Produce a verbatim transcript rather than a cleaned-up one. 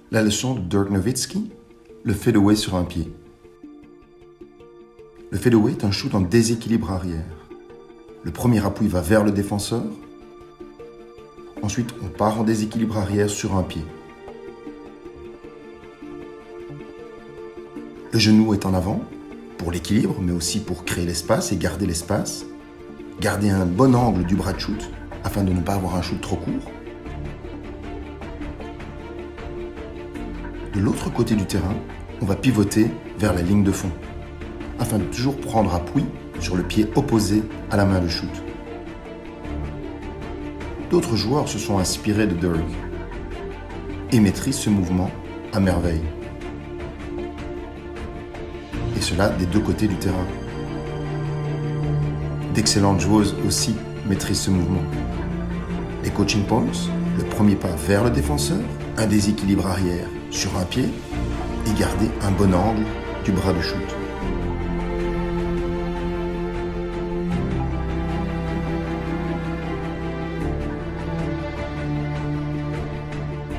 La leçon de Dirk Nowitzki, le fadeaway sur un pied. Le fadeaway est un shoot en déséquilibre arrière. Le premier appui va vers le défenseur. Ensuite, on part en déséquilibre arrière sur un pied. Le genou est en avant pour l'équilibre, mais aussi pour créer l'espace et garder l'espace. Garder un bon angle du bras de shoot afin de ne pas avoir un shoot trop court. De l'autre côté du terrain, on va pivoter vers la ligne de fond afin de toujours prendre appui sur le pied opposé à la main de shoot. D'autres joueurs se sont inspirés de Dirk et maîtrisent ce mouvement à merveille. Et cela des deux côtés du terrain. D'excellentes joueuses aussi maîtrisent ce mouvement. Les coaching points, le premier pas vers le défenseur, un déséquilibre arrière sur un pied et garder un bon angle du bras de shoot.